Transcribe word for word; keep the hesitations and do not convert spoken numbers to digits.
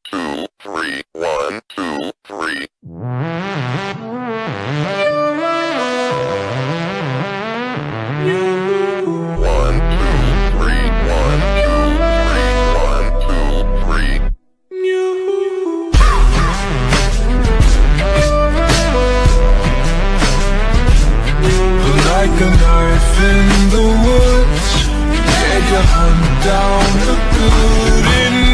two, three, one, two, three. One, two, three, one, two, three, one, two, three. Like a knife in the woods, yeah, you hunt down the good in